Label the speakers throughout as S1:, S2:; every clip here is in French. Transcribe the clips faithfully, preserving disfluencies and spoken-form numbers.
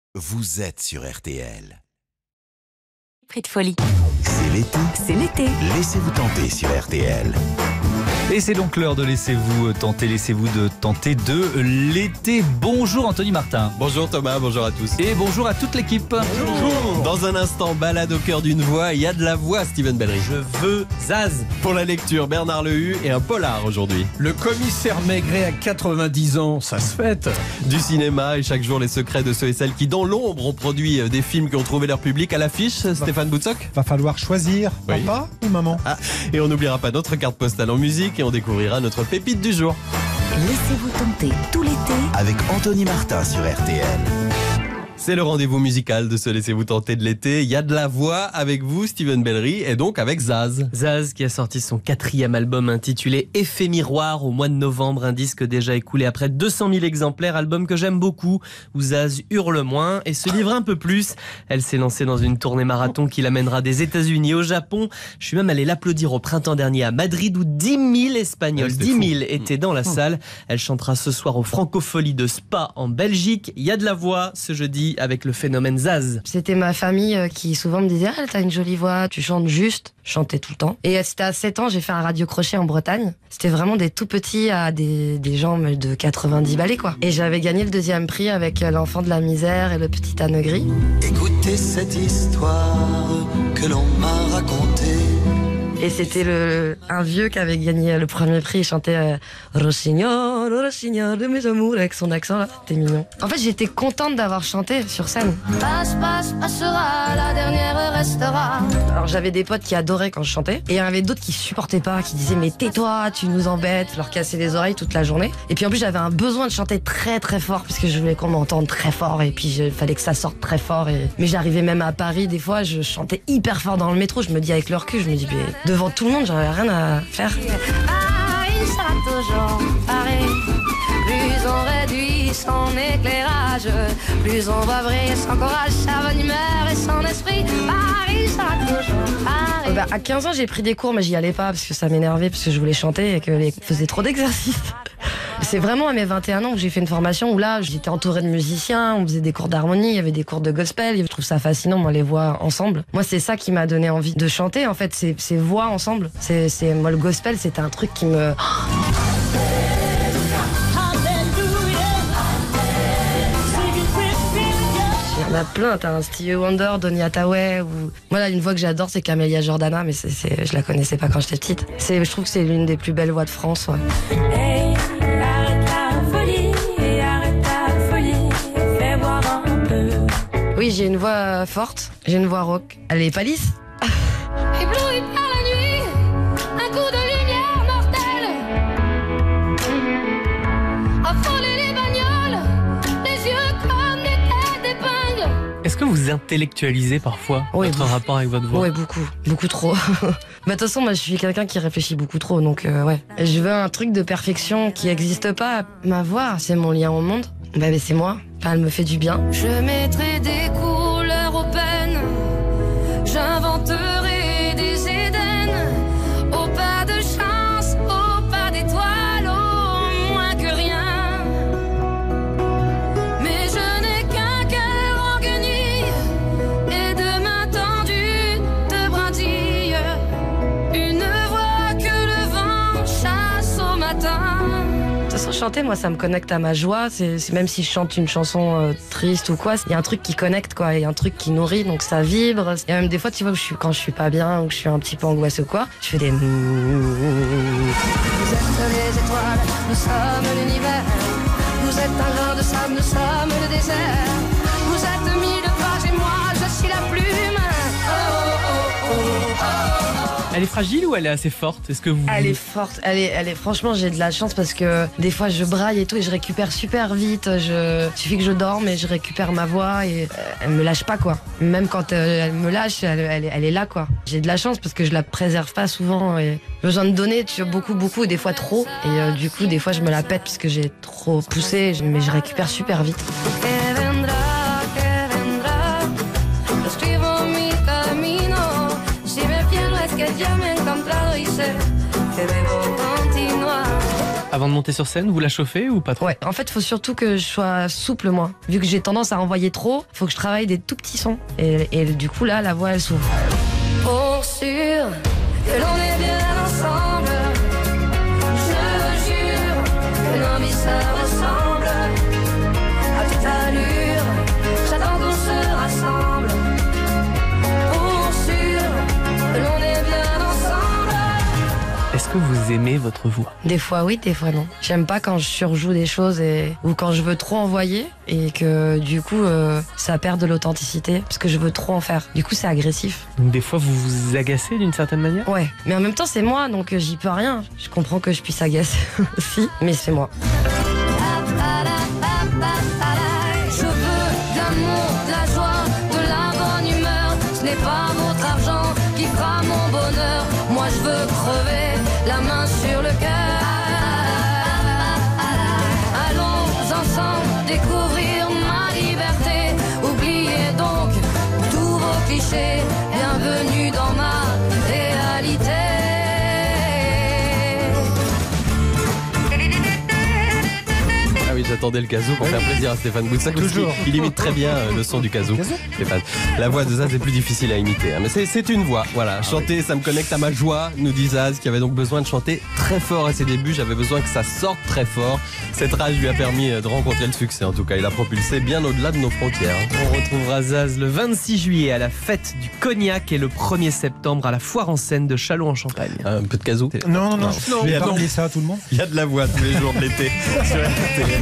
S1: Vous êtes sur R T L.
S2: Prix de folie.
S1: C'est l'été.
S2: C'est l'été.
S1: Laissez-vous tenter sur R T L.
S3: Et c'est donc l'heure de laissez-vous tenter, laissez-vous de tenter de l'été. Bonjour Anthony Martin.
S4: Bonjour Thomas, bonjour à tous.
S3: Et bonjour à toute l'équipe.
S4: Bonjour. Dans un instant, balade au cœur d'une voix, il y a de la voix, Steven Bellery.
S5: Je veux Zaz.
S4: Pour la lecture, Bernard Lehu et un polar aujourd'hui.
S5: Le commissaire Maigret à quatre-vingt-dix ans, ça se fête.
S4: Du cinéma et chaque jour les secrets de ceux et celles qui dans l'ombre ont produit des films qui ont trouvé leur public. À l'affiche, bah, Stéphane Boutsock.
S6: Va falloir choisir, oui. Papa ou maman.
S4: Ah, et on n'oubliera pas notre carte postale en musique et on découvrira notre pépite du jour.
S2: Laissez-vous tenter tout l'été
S1: avec Anthony Martin sur R T L.
S4: C'est le rendez-vous musical de ce Laissez-vous tenter de l'été. Il y a de la voix avec vous, Steven Bellery, et donc avec Zaz.
S5: Zaz qui a sorti son quatrième album intitulé Effet Miroir au mois de novembre, un disque déjà écoulé à près de deux cent mille exemplaires, album que j'aime beaucoup, où Zaz hurle moins et se livre un peu plus. Elle s'est lancée dans une tournée marathon qui l'amènera des États-Unis au Japon. Je suis même allé l'applaudir au printemps dernier à Madrid où dix mille Espagnols, dix mille étaient dans la salle. Elle chantera ce soir au Francofolie de Spa en Belgique. Il y a de la voix ce jeudi avec le phénomène Zaz.
S7: C'était ma famille qui souvent me disait « Ah, t'as une jolie voix, tu chantes juste ». Je chantais tout le temps. Et c'était à sept ans, j'ai fait un radio-crochet en Bretagne. C'était vraiment des tout petits à des, des gens de quatre-vingt-dix balais, quoi. Et j'avais gagné le deuxième prix avec L'Enfant de la misère et Le Petit âne gris.
S8: Écoutez cette histoire que l'on m'a racontée.
S7: Et c'était le, un vieux qui avait gagné le premier prix. Il chantait euh, Rossignol, Rossignol de mes amours avec son accent là. C'était mignon. En fait, j'étais contente d'avoir chanté sur scène. Passe, passe, passera, la dernière restera. Alors j'avais des potes qui adoraient quand je chantais. Et il y en avait d'autres qui supportaient pas, qui disaient mais tais-toi, tu nous embêtes. Je leur cassais les oreilles toute la journée. Et puis en plus, j'avais un besoin de chanter très très fort parce que je voulais qu'on m'entende très fort. Et puis il fallait que ça sorte très fort. Et... Mais j'arrivais même à Paris, des fois, je chantais hyper fort dans le métro. Je me dis avec le recul, je me dis mais... devant tout le monde, j'avais rien à faire.
S9: Paris sera toujours Paris. Plus on réduit son éclairage, plus on va briller son courage, sa bonne humeur et son esprit. Paris sera toujours Paris.
S7: Euh, bah, à quinze ans, j'ai pris des cours, mais j'y allais pas parce que ça m'énervait, parce que je voulais chanter et que les faisais trop d'exercices. C'est vraiment à mes vingt et un ans que j'ai fait une formation où là, j'étais entourée de musiciens, on faisait des cours d'harmonie, il y avait des cours de gospel. Je trouve ça fascinant, moi, les voix ensemble. Moi, c'est ça qui m'a donné envie de chanter, en fait, ces, ces voix ensemble. C'est, c'est, moi, le gospel, c'était un truc qui me... Il y en a plein, t'as un Stevie Wonder, Donny Hathaway, ou... Moi, là, une voix que j'adore, c'est Camélia Jordana, mais c'est, c'est... je la connaissais pas quand j'étais petite. C'est... Je trouve que c'est l'une des plus belles voix de France, ouais.
S9: Hey, arrête la folie, arrête la folie, fais voir un peu.
S7: Oui, j'ai une voix forte, j'ai une voix rock. Elle est pas lisse.
S9: Ébloui par la nuit, un coup de lumière mortelle. Affoler les bagnoles, les yeux comme des têtes d'épingle.
S5: Est-ce que vous intellectualisez parfois
S7: oui,
S5: votre
S7: beaucoup.
S5: rapport avec votre voix?
S7: Oui, beaucoup, beaucoup trop. Mais de toute façon, moi, je suis quelqu'un qui réfléchit beaucoup trop, donc euh, ouais. Je veux un truc de perfection qui n'existe pas. Ma voix, c'est mon lien au monde. Bah, mais c'est moi. Enfin, elle me fait du bien.
S9: Je mettrai des couleurs au peine, j'inventerai des Éden, au pas de chance, au pas d'étoiles, au moins que rien. Mais je n'ai qu'un cœur en guenille et de mains tendues de brindilles, une voix que le vent chasse au matin.
S7: De toute façon, chanter, moi, ça me connecte à ma joie. C'est, c'est même si je chante une chanson euh, triste ou quoi, il y a un truc qui connecte, quoi. Il y a un truc qui nourrit, donc ça vibre. Il y a même des fois, tu vois, où je suis, quand je suis pas bien ou que je suis un petit peu angoissée ou quoi, je fais des...
S9: Vous êtes les étoiles, nous sommes l'univers. Vous êtes un grain de sable, nous sommes le désert. Vous êtes mille pages et moi, je suis la plume. Oh, oh, oh, oh, oh.
S5: Elle est fragile ou elle est assez forte? Est-ce que vous...
S7: Elle est forte, elle est, elle est, franchement, j'ai de la chance parce que des fois je braille et tout et je récupère super vite. Je, il suffit que je dorme et je récupère ma voix et euh, elle me lâche pas, quoi. Même quand euh, elle me lâche, elle, elle, elle est là, quoi. J'ai de la chance parce que je la préserve pas souvent et j'ai besoin de donner, tu vois, beaucoup, beaucoup et des fois trop. Et euh, du coup, des fois je me la pète parce que j'ai trop poussé, mais je récupère super vite.
S5: À Avant de monter sur scène, vous la chauffez ou pas trop?
S7: Ouais, en fait, il faut surtout que je sois souple, moi. Vu que j'ai tendance à envoyer trop, il faut que je travaille des tout petits sons. Et, et du coup, là, la voix, elle s'ouvre.
S9: Pour sûr que l'on est bien ensemble, je jure que nos vies se ressemblent. À toute allure, j'attends qu'on se rassemble. Pour sûr que l'on est bien ensemble.
S5: Est-ce que vous aimez votre voix?
S7: Des fois oui, des fois non. J'aime pas quand je surjoue des choses et... ou quand je veux trop envoyer et que du coup euh, ça perd de l'authenticité parce que je veux trop en faire. Du coup c'est agressif.
S5: Donc des fois vous vous agacez d'une certaine manière?
S7: Ouais, mais en même temps c'est moi donc j'y peux rien. Je comprends que je puisse agacer aussi, mais c'est moi.
S9: Je veux de l'amour, de la joie, de la bonne humeur. Ce n'est pas votre argent qui fera mon bonheur. Moi je veux crever la main sur le cœur. Allons ensemble découvrir ma liberté. Oubliez donc tous vos clichés. Bienvenue dans ma réalité.
S4: Ah oui, j'attendais le kazoo pour faire plaisir à Stéphane Boussac.
S6: Toujours.
S4: Il imite très bien euh, le son du kazoo. Stéphane. La voix de Zaz est plus difficile à imiter. Hein, mais c'est, c'est une voix. Voilà. Chanter, ça me connecte à ma joie, nous dit Zaz, qui avait donc besoin de chanter très fort à ses débuts. J'avais besoin que ça sorte très fort. Cette rage lui a permis de rencontrer le succès. En tout cas, il a propulsé bien au-delà de nos frontières.
S5: On retrouvera Zaz le vingt-six juillet à la fête du Cognac et le premier septembre à la foire en scène de Châlons-en-Champagne.
S4: Un peu de kazoo.
S6: Non, non, non.
S4: Non.
S6: Je vais épargner ça à tout le monde.
S4: Il y a de la voix tous les jours de l'été sur R T L.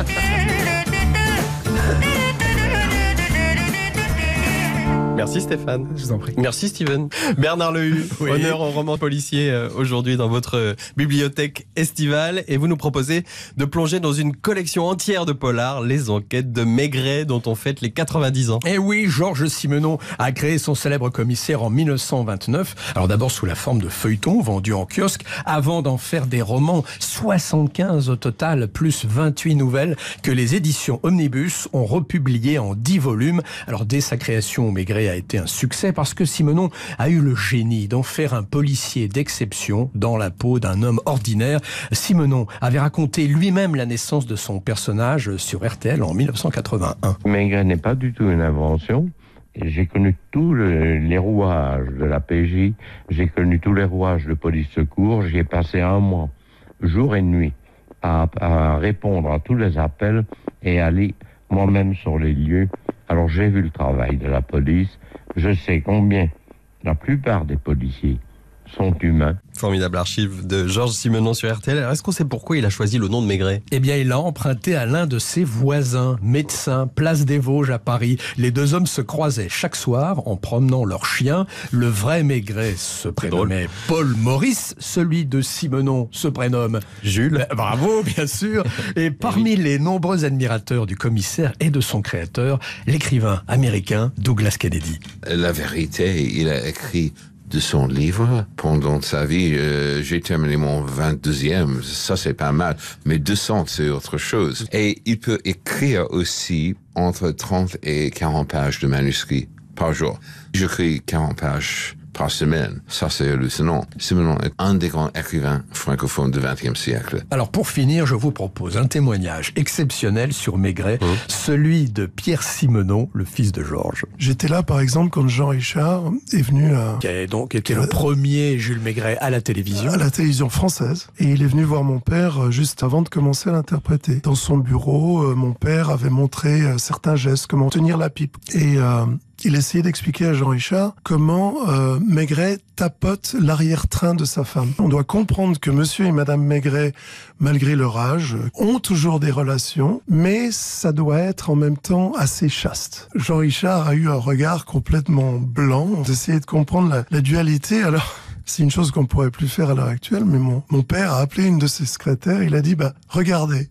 S4: Merci Stéphane.
S6: Je vous en prie.
S4: Merci Steven. Bernard Lehu,
S6: Oui.
S4: honneur au roman policier euh, aujourd'hui dans votre euh, bibliothèque estivale. Et vous nous proposez de plonger dans une collection entière de polars, les enquêtes de Maigret dont on fête les quatre-vingt-dix ans.
S10: Eh oui, Georges Simenon a créé son célèbre commissaire en mille neuf cent vingt-neuf. Alors d'abord sous la forme de feuilletons vendus en kiosque, avant d'en faire des romans, soixante-quinze au total, plus vingt-huit nouvelles que les éditions Omnibus ont republiées en dix volumes. Alors dès sa création, Maigret a été un succès parce que Simenon a eu le génie d'en faire un policier d'exception dans la peau d'un homme ordinaire. Simenon avait raconté lui-même la naissance de son personnage sur R T L en mille neuf cent quatre-vingt-un.
S11: Maigret n'est pas du tout une invention. J'ai connu tous le, les rouages de la P J, j'ai connu tous les rouages de police secours, j'y ai passé un mois, jour et nuit, à, à répondre à tous les appels et aller moi-même sur les lieux. Alors j'ai vu le travail de la police, je sais combien la plupart des policiers sont humains.
S4: Formidable archive de Georges Simenon sur R T L. Alors, est-ce qu'on sait pourquoi il a choisi le nom de Maigret?
S10: Eh bien, il l'a emprunté à l'un de ses voisins, médecin, place des Vosges à Paris. Les deux hommes se croisaient chaque soir en promenant leur chien. Le vrai Maigret se prénommait Paul Maurice, celui de Simenon se prénomme
S4: Jules.
S10: Euh, bravo, bien sûr. Et parmi les nombreux admirateurs du commissaire et de son créateur, l'écrivain américain Douglas Kennedy.
S12: La vérité, il a écrit de son livre pendant sa vie. Euh, j'ai terminé mon vingt-deuxième, ça c'est pas mal, mais deux cents c'est autre chose. Et il peut écrire aussi entre trente et quarante pages de manuscrits par jour. J'écris quarante pages par semaine. Ça, c'est hallucinant. Simenon est un des grands écrivains francophones du vingtième siècle.
S10: Alors, pour finir, je vous propose un témoignage exceptionnel sur Maigret, mmh. celui de Pierre Simenon, le fils de Georges.
S13: J'étais là, par exemple, quand Jean Richard est venu à...
S10: Qui a donc été le premier Jules Maigret à la télévision.
S13: À la télévision française. Et il est venu voir mon père juste avant de commencer à l'interpréter. Dans son bureau, mon père avait montré certains gestes, comment tenir la pipe. Et... Euh, il essayait d'expliquer à Jean Richard comment euh, Maigret tapote l'arrière-train de sa femme. On doit comprendre que monsieur et madame Maigret, malgré leur âge, ont toujours des relations, mais ça doit être en même temps assez chaste. Jean Richard a eu un regard complètement blanc. On essayait de comprendre la, la dualité. Alors... c'est une chose qu'on pourrait plus faire à l'heure actuelle, mais mon, mon père a appelé une de ses secrétaires, il a dit, bah, regardez.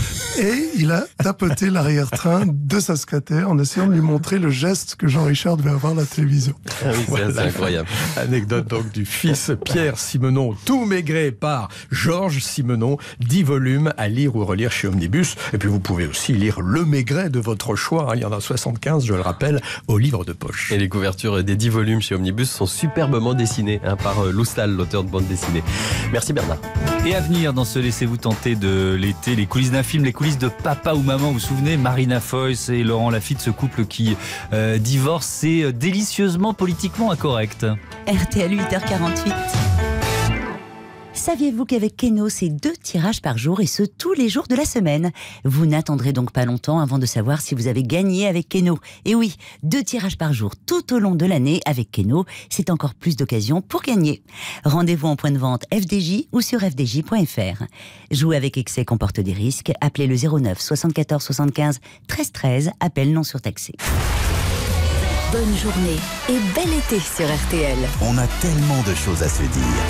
S13: Et il a tapoté l'arrière-train de sa secrétaire en essayant de lui montrer le geste que Jean-Richard devait avoir à la télévision.
S4: Ah oui,
S10: voilà.
S4: C'est incroyable.
S10: Anecdote donc du fils Pierre Simenon, tout Maigret par Georges Simenon, dix volumes à lire ou relire chez Omnibus. Et puis vous pouvez aussi lire le Maigret de votre choix, hein. Il y en a soixante-quinze, je le rappelle, au livre de poche.
S4: Et les couvertures des dix volumes chez Omnibus sont superbement dessinées hein, par euh, Loustal, l'auteur de bande dessinée. Merci Bernard.
S3: Et à venir dans ce Laissez-vous tenter de l'été, les coulisses d'un film, les coulisses de Papa ou Maman. Vous vous souvenez, Marina Foïs et Laurent Lafitte, ce couple qui euh, divorce, c'est délicieusement politiquement incorrect.
S2: R T L huit heures quarante-huit. Saviez-vous qu'avec Keno, c'est deux tirages par jour et ce tous les jours de la semaine? Vous n'attendrez donc pas longtemps avant de savoir si vous avez gagné avec Keno. Et oui, deux tirages par jour tout au long de l'année avec Keno, c'est encore plus d'occasions pour gagner. Rendez-vous en point de vente F D J ou sur f d j point f r. Jouer avec excès comporte des risques. Appelez le zéro neuf soixante-quatorze soixante-quinze treize treize, appel non surtaxé.
S14: Bonne journée et bel été sur R T L.
S1: On a tellement de choses à se dire.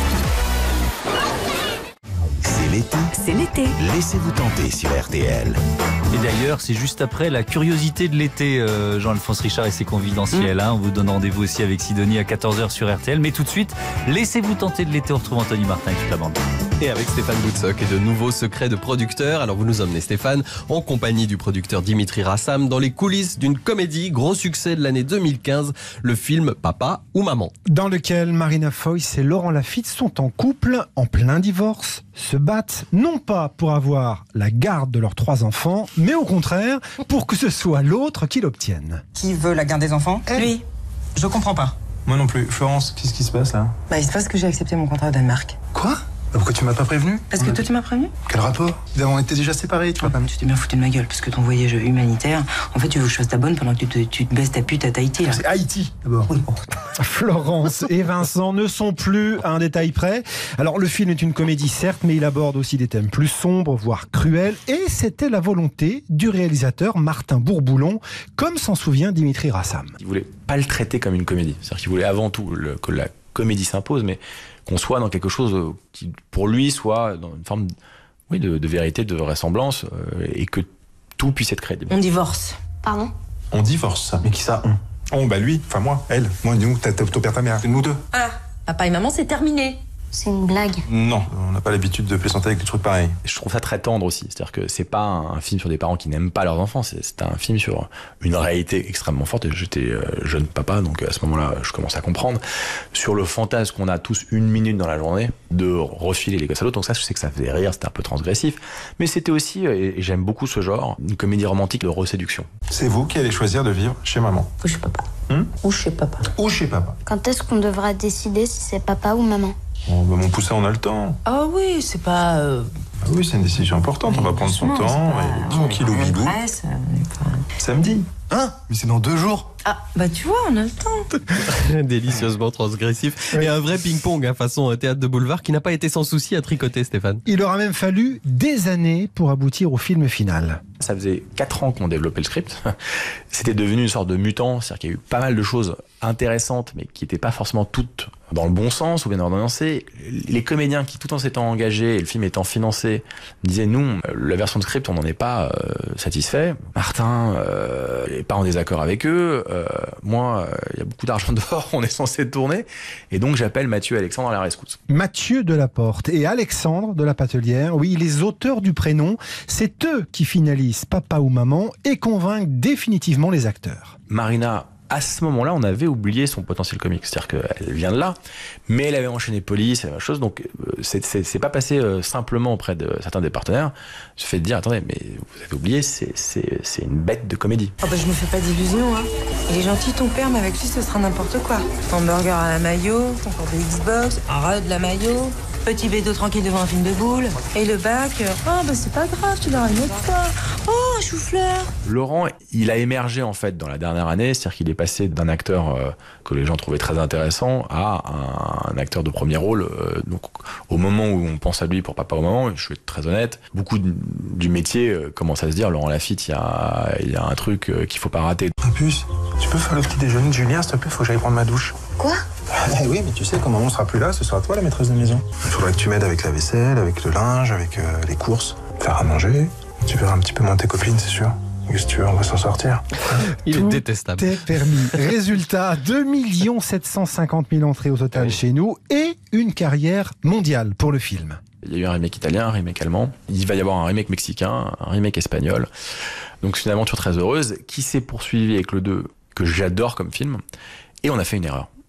S1: C'est l'été.
S2: C'est l'été.
S1: Laissez-vous tenter sur R T L.
S3: Et d'ailleurs, c'est juste après la curiosité de l'été, euh, Jean-Alphonse Richard et ses confidentiels. Mmh. Hein. On vous donne rendez-vous aussi avec Sidonie à quatorze heures sur R T L. Mais tout de suite, laissez-vous tenter de l'été. On retrouve Anthony Martin et toute la bande.
S4: Et avec Stéphane Boutsock et de nouveaux secrets de producteurs. Alors vous nous emmenez, Stéphane, en compagnie du producteur Dimitri Rassam, dans les coulisses d'une comédie, gros succès de l'année deux mille quinze, le film Papa ou Maman.
S6: Dans lequel Marina Foïs et Laurent Lafitte sont en couple, en plein divorce, se battent non pas pour avoir la garde de leurs trois enfants, mais au contraire, pour que ce soit l'autre qui l'obtienne.
S15: Qui veut la garde des enfants?
S16: Lui.
S15: Je comprends pas.
S16: Moi non plus. Florence, qu'est-ce qui se passe là?
S15: Bah, il se passe que j'ai accepté mon contrat au Danemark.
S16: Quoi? Pourquoi tu m'as pas prévenu?
S15: Parce que toi tu m'as prévenu.
S16: Quel rapport? On était déjà séparés, tu vois pas.
S15: Tu t'es bien foutu de ma gueule parce que ton voyage humanitaire, en fait tu veux que je fasse ta bonne pendant que tu te, tu te baisses ta pute à Tahiti là.
S16: C'est Haïti d'abord.
S15: Oui, bon.
S6: Florence et Vincent ne sont plus à un détail près. Alors le film est une comédie certes, mais il aborde aussi des thèmes plus sombres, voire cruels. Et c'était la volonté du réalisateur Martin Bourboulon, comme s'en souvient Dimitri Rassam.
S17: Il voulait pas le traiter comme une comédie. C'est-à-dire qu'il voulait avant tout le, que la comédie s'impose, mais qu'on soit dans quelque chose qui, pour lui, soit dans une forme oui, de, de vérité, de vraisemblance, euh, et que tout puisse être crédible.
S15: On divorce. Pardon?
S16: On divorce. Mais qui ça? On Oh, bah lui, enfin moi, elle. Moi, nous, t'as ton père, ta mère. Nous deux.
S15: Voilà. Papa et maman, c'est terminé.
S9: C'est une blague.
S16: Non, on n'a pas l'habitude de plaisanter avec des trucs pareils.
S17: Je trouve ça très tendre aussi. C'est-à-dire que c'est pas un film sur des parents qui n'aiment pas leurs enfants, c'est, c'est un film sur une réalité extrêmement forte. Et j'étais euh, jeune papa, donc à ce moment-là, je commence à comprendre. Sur le fantasme qu'on a tous une minute dans la journée de refiler les gosses à l'autre. Donc ça, je sais que ça faisait rire, c'était un peu transgressif. Mais c'était aussi, et j'aime beaucoup ce genre, une comédie romantique de reséduction.
S16: C'est vous qui allez choisir de vivre chez maman.
S15: Ou chez papa.
S16: Hum
S15: ou chez papa.
S16: Ou chez papa.
S9: Quand est-ce qu'on devra décider si c'est papa ou maman?
S16: Oh, bah mon poussin, on a le temps.
S15: Ah oui, c'est pas... Euh...
S16: Ah oui, c'est une décision importante, on va prendre son temps, et tranquille au bibou.
S15: Presse, euh,
S16: Samedi. Hein? Mais c'est dans deux jours.
S15: Ah, bah tu vois, on a le temps.
S4: Délicieusement transgressif. Et un vrai ping-pong, hein, façon théâtre de boulevard, qui n'a pas été sans souci à tricoter, Stéphane.
S6: Il aura même fallu des années pour aboutir au film final.
S17: Ça faisait quatre ans qu'on développait le script. C'était devenu une sorte de mutant, c'est-à-dire qu'il y a eu pas mal de choses intéressantes, mais qui n'étaient pas forcément toutes dans le bon sens ou bien ordonnancées. Les comédiens qui, tout en s'étant engagés et le film étant financé, disaient nous, la version de script, on n'en est pas euh, satisfait. Martin euh, n'est pas en désaccord avec eux. Euh, moi, il euh, y a beaucoup d'argent dehors, on est censé tourner. Et donc, j'appelle Mathieu et Alexandre à la rescousse.
S6: Mathieu Delaporte et Alexandre de la Patelière, oui, les auteurs du prénom, c'est eux qui finalisent Papa ou Maman et convainquent définitivement les acteurs.
S17: Marina, à ce moment-là, on avait oublié son potentiel comique. C'est-à-dire qu'elle vient de là, mais elle avait enchaîné Police et la même chose. Donc, c'est, c'est, c'est pas passé euh, simplement auprès de certains des partenaires. Je fais de dire, attendez, mais vous avez oublié, c'est, c'est, c'est une bête de comédie.
S15: Oh bah, je me fais pas d'illusions, hein. Il est gentil ton père, mais avec lui, ce sera n'importe quoi. Ton burger à la maillot, ton cours de Xbox, un rat de la maillot, petit bédo tranquille devant un film de boules. Et le bac, oh bah c'est pas grave, tu l'auras une autre fois. Oh, un chou-fleur.
S17: Laurent, il a émergé en fait dans la dernière année, c'est-à-dire qu'il est passé d'un acteur euh, que les gens trouvaient très intéressant à un, un acteur de premier rôle. Euh, donc au moment où on pense à lui pour Papa ou Maman, je suis très honnête, beaucoup de, du métier euh, commence à se dire, Laurent Lafitte, il y a, y a un truc euh, qu'il faut pas rater.
S16: Prépuce, tu peux faire le petit déjeuner de Julien, s'il te plaît, faut que j'aille prendre ma douche.
S9: Quoi?
S16: Eh oui, mais tu sais, quand maman sera plus là, ce sera toi la maîtresse de maison. Il faudra que tu m'aides avec la vaisselle, avec le linge, avec euh, les courses, faire à manger. Tu verras un petit peu moins tes copines, c'est sûr. Qu'est-ce que tu veux, on va s'en sortir.
S4: Il
S6: Tout
S4: est détestable.
S6: est permis. Résultat, deux millions sept cent cinquante mille entrées au total chez nous et une carrière mondiale pour le film.
S17: Il y a eu un remake italien, un remake allemand. Il va y avoir un remake mexicain, un remake espagnol. Donc c'est une aventure très heureuse qui s'est poursuivie avec le deux, que j'adore comme film. Et on a fait une erreur.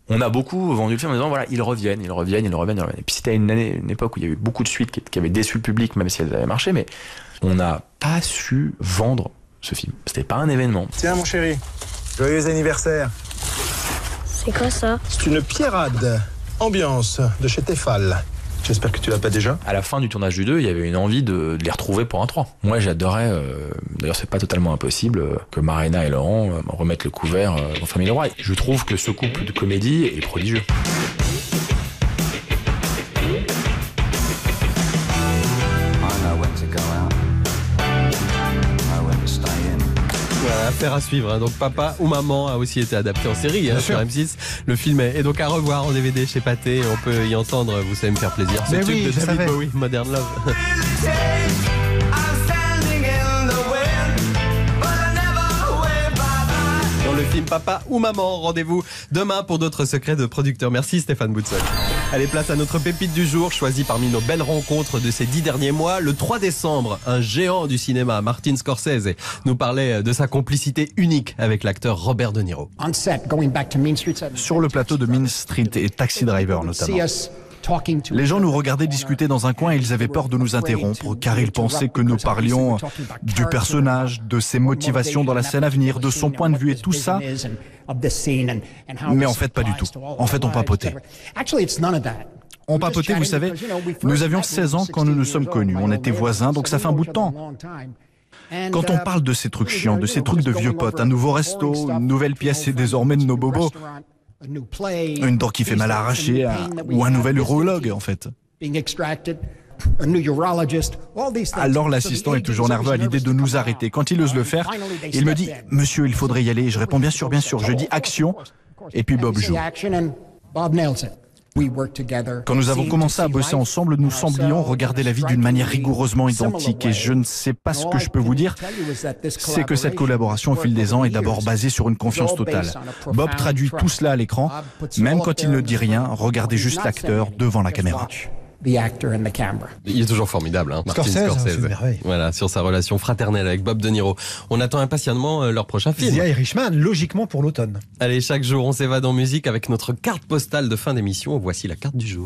S17: On a beaucoup vendu le film en disant voilà, ils reviennent, ils reviennent, ils reviennent, ils reviennent. Et puis c'était une année, une époque où il y a eu beaucoup de suites qui, qui avaient déçu le public, même si elles avaient marché, mais on n'a pas su vendre ce film. C'était pas un événement.
S16: Tiens mon chéri, joyeux anniversaire.
S9: C'est quoi ça?
S16: C'est une pierrade ambiance de chez Tefal. J'espère que tu l'as pas déjà.
S17: À la fin du tournage du deux, il y avait une envie de, de les retrouver pour un trois. Moi j'adorais, euh, d'ailleurs c'est pas totalement impossible, euh, que Marina et Laurent euh, remettent le couvert euh, dans Famille Leroy. Je trouve que ce couple de comédie est prodigieux.
S4: Affaire à suivre, hein. Donc Papa ou Maman a aussi été adapté en série hein, sur M six. Le film est donc à revoir en D V D chez Pathé. On peut y entendre, vous savez me faire plaisir, ce
S6: Mais
S4: tube
S6: oui,
S4: de
S6: je
S4: David
S6: savais.
S4: Bowie, Modern Love. Dans le film Papa ou Maman, rendez-vous demain pour d'autres secrets de producteurs. Merci Stéphane Boutsock. Allez, place à notre pépite du jour, choisie parmi nos belles rencontres de ces dix derniers mois. Le trois décembre, un géant du cinéma, Martin Scorsese, nous parlait de sa complicité unique avec l'acteur Robert De Niro.
S18: Sur le plateau de Mean Street et Taxi Driver notamment. Les gens nous regardaient discuter dans un coin et ils avaient peur de nous interrompre car ils pensaient que nous parlions du personnage, de ses motivations dans la scène à venir, de son point de vue et tout ça. Mais en fait, pas du tout. En fait, on papotait. On papotait, vous savez, nous avions seize ans quand nous nous sommes connus. On était voisins, donc ça fait un bout de temps. Quand on parle de ces trucs chiants, de ces trucs de vieux potes, un nouveau resto, une nouvelle pièce et désormais de nos bobos, une dent qui fait mal à arracher, un, ou un nouvel urologue en fait. Alors l'assistant est toujours nerveux à l'idée de nous arrêter. Quand il ose le faire, il me dit « Monsieur, il faudrait y aller ». Je réponds « Bien sûr, bien sûr ». Je dis « Action » et puis Bob joue. Quand nous avons commencé à bosser ensemble, nous semblions regarder la vie d'une manière rigoureusement identique. Et je ne sais pas ce que je peux vous dire, c'est que cette collaboration au fil des ans est d'abord basée sur une confiance totale. Bob traduit tout cela à l'écran, même quand il ne dit rien, regardez juste l'acteur devant la caméra.
S4: Il est toujours formidable, hein, Martin
S6: Scorsese,
S4: Scorsese.
S6: c'est une merveille.
S4: Voilà, sur sa relation fraternelle avec Bob De Niro. On attend impatiemment euh, leur prochain film.
S6: The Irishman, logiquement pour l'automne.
S4: Allez, chaque jour, on s'évade en musique avec notre carte postale de fin d'émission. Voici la carte du jour.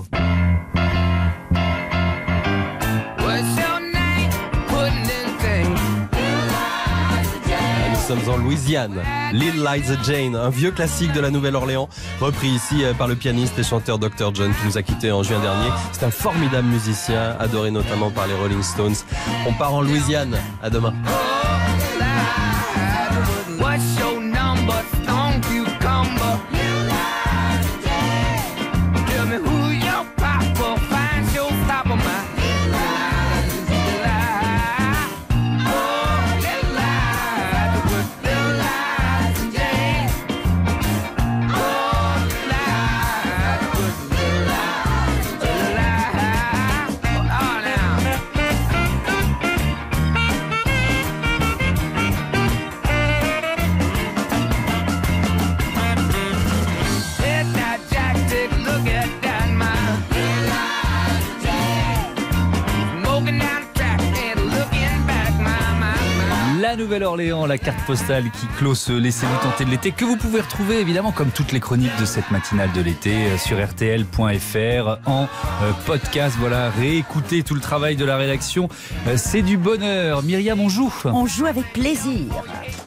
S4: Nous sommes en Louisiane. Lil Liza Jane, un vieux classique de la Nouvelle-Orléans, repris ici par le pianiste et chanteur docteur John qui nous a quittés en juin dernier. C'est un formidable musicien, adoré notamment par les Rolling Stones. On part en Louisiane. À demain.
S3: La Nouvelle-Orléans, la carte postale qui clôt ce Laissez-vous tenter de l'été, que vous pouvez retrouver évidemment comme toutes les chroniques de cette matinale de l'été sur R T L point F R en podcast. Voilà, réécoutez tout le travail de la rédaction, c'est du bonheur. Myriam, on joue.
S2: On joue avec plaisir.